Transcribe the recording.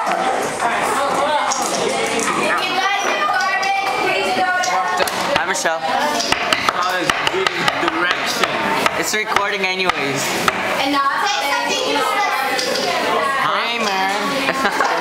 Hi, Michelle. It's recording anyways. And now I'll say something. Hi, man.